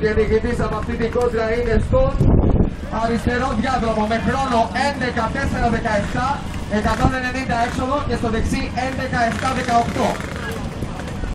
και νικητής από αυτή την κόντρα είναι στον αριστερό διάδρομο με χρόνο 11-4-17, 190 έξοδο και στο δεξί 11-7-18.